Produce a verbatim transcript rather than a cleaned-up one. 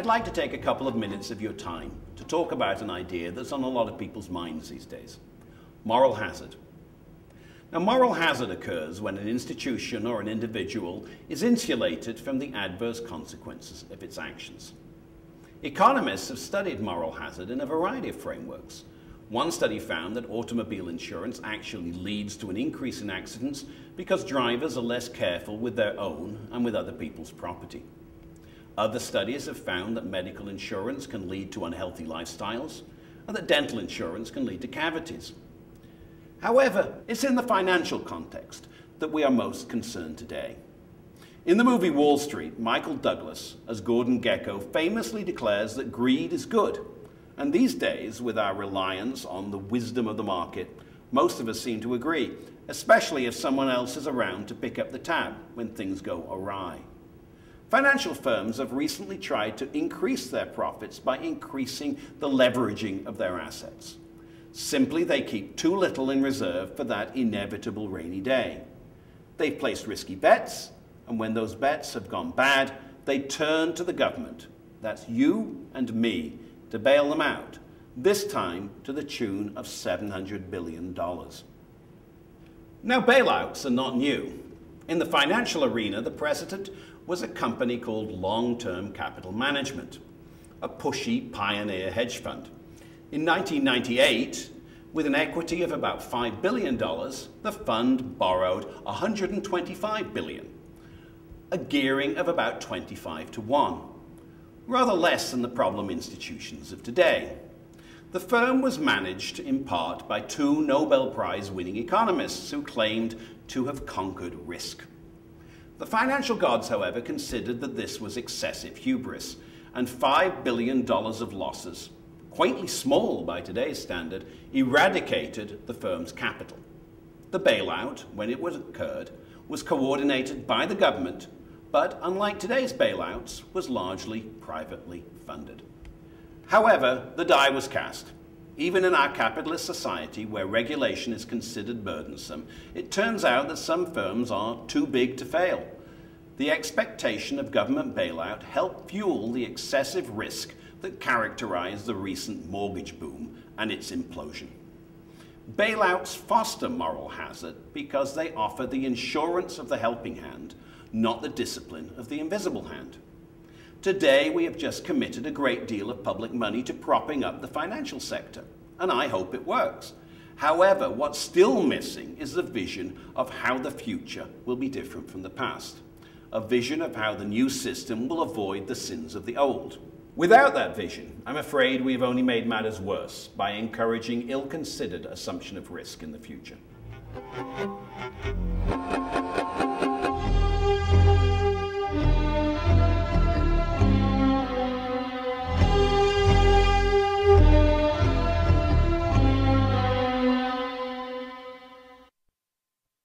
like to take a couple of minutes of your time to talk about an idea that's on a lot of people's minds these days: moral hazard. Now, moral hazard occurs when an institution or an individual is insulated from the adverse consequences of its actions. Economists have studied moral hazard in a variety of frameworks. One study found that automobile insurance actually leads to an increase in accidents because drivers are less careful with their own and with other people's property. Other studies have found that medical insurance can lead to unhealthy lifestyles, and that dental insurance can lead to cavities. However, it's in the financial context that we are most concerned today. In the movie Wall Street, Michael Douglas, as Gordon Gekko, famously declares that greed is good. And these days, with our reliance on the wisdom of the market, most of us seem to agree, especially if someone else is around to pick up the tab when things go awry. Financial firms have recently tried to increase their profits by increasing the leveraging of their assets. Simply, they keep too little in reserve for that inevitable rainy day. They've placed risky bets, and when those bets have gone bad, they turn to the government, that's you and me, to bail them out, this time to the tune of seven hundred billion dollars. Now, bailouts are not new. In the financial arena, the precedent was a company called Long-Term Capital Management, a pushy pioneer hedge fund. In nineteen ninety-eight, with an equity of about five billion dollars, the fund borrowed one hundred twenty-five billion dollars, a gearing of about twenty-five to one, rather less than the problem institutions of today. The firm was managed in part by two Nobel Prize-winning economists who claimed to have conquered risk. The financial gods, however, considered that this was excessive hubris, and five billion dollars of losses, quaintly small by today's standard, eradicated the firm's capital. The bailout, when it was occurred, was coordinated by the government, but unlike today's bailouts, was largely privately funded. However, the die was cast. Even in our capitalist society, where regulation is considered burdensome, it turns out that some firms are too big to fail. The expectation of government bailout helped fuel the excessive risk that characterized the recent mortgage boom and its implosion. Bailouts foster moral hazard because they offer the insurance of the helping hand, not the discipline of the invisible hand. Today, we have just committed a great deal of public money to propping up the financial sector, and I hope it works. However, what's still missing is the vision of how the future will be different from the past, a vision of how the new system will avoid the sins of the old. Without that vision, I'm afraid we've only made matters worse by encouraging ill-considered assumption of risk in the future. Thank you.